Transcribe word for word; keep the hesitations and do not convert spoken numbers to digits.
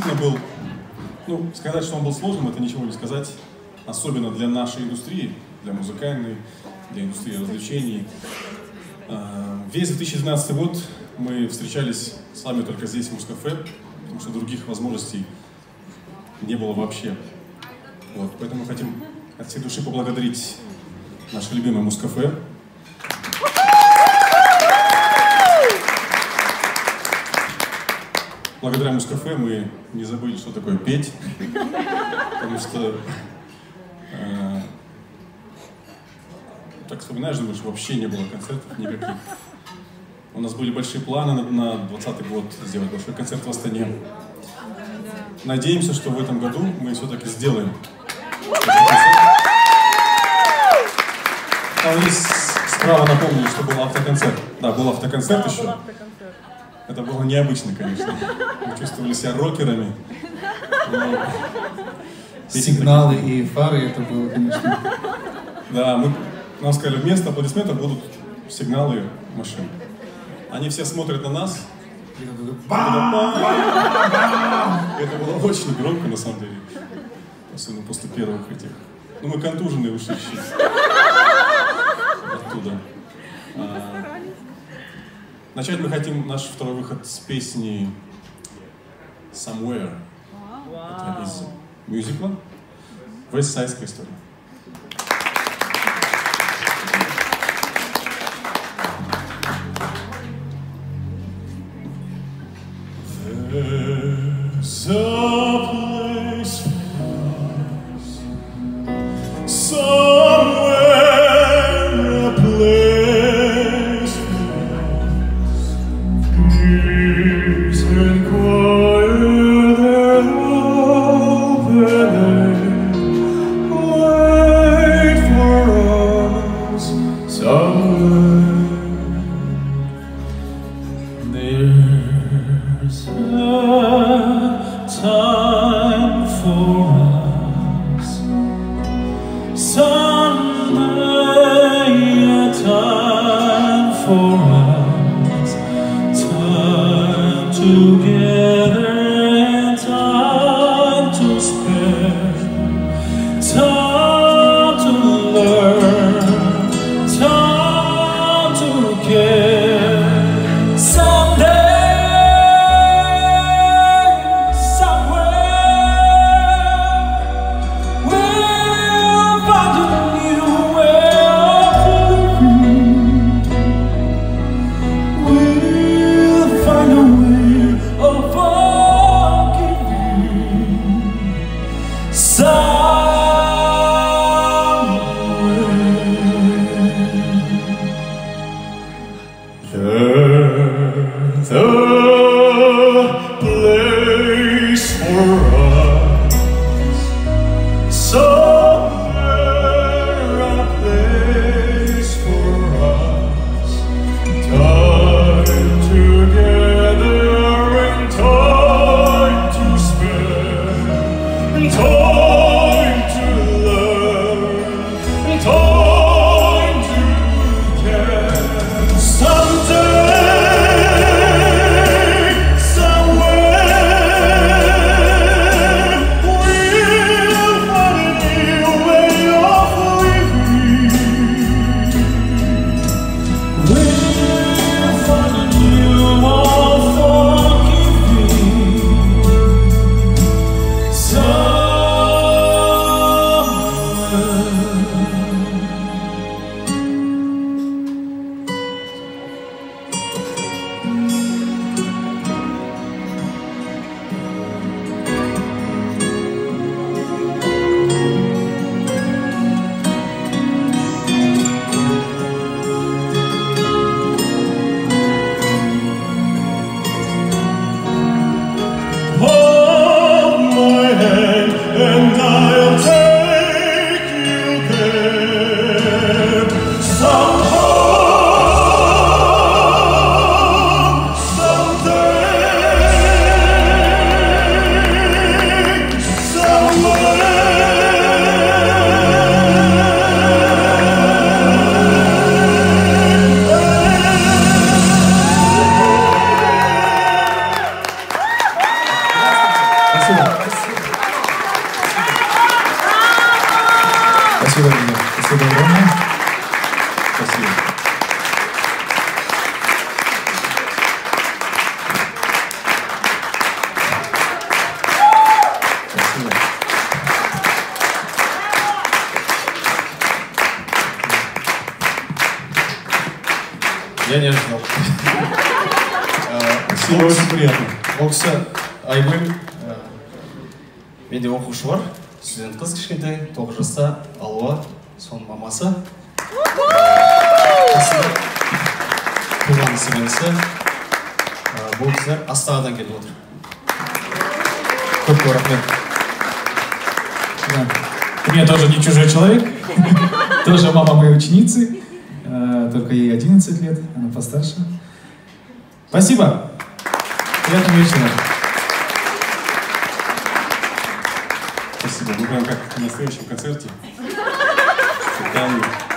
действительно был, ну, сказать, что он был сложным, это ничего не сказать, особенно для нашей индустрии, для музыкальной, для индустрии развлечений. Весь две тысячи двенадцатый год мы встречались с вами только здесь, в Музкафе, потому что других возможностей не было вообще. Вот, поэтому мы хотим от всей души поблагодарить наше любимое Музкафе. Благодаря Музкафе мы не забыли, что такое петь, потому что э, так вспоминаешь, думаешь, вообще не было концертов никаких. У нас были большие планы на двадцатый год сделать большой концерт в Астане. Надеемся, что в этом году мы все-таки сделаем этот концерт. Там есть справа, напомню, что был автоконцерт. Да, был автоконцерт Да, еще. был автоконцерт. Это было необычно, конечно. Мы чувствовали себя рокерами. Но... Сигналы и фары, это было, конечно. Да, мы, нам сказали, вместо аплодисментов будут сигналы машин. Они все смотрят на нас. Это было очень громко, на самом деле. Особенно после первых этих. Ну, мы контуженные ушли оттуда. А, начать мы хотим наш второй выход с песни Somewhere. Это из мюзикла «Вестсайдская история». There's a place for us, somewhere a place for us. Peace and quiet and open, wait for us somewhere. There's a time for us, someday a time for us, time together and time to spare, time to learn, time to care. Someday Спасибо, очень приятно. Ол кісі Айгүл, менде оқушы бар, студент қыз кішкентай, тоғыз жаста, Алуа, соның мамасы. Туған сіңлісі. Бұл кісілер Астанадан келіп отыр. Көп рахмет. У меня тоже не чужой человек, тоже мама моей ученицы, только ей одиннадцать лет, она постарше. Спасибо. Приятного вечера. Спасибо. Мы прям как на настоящем концерте. С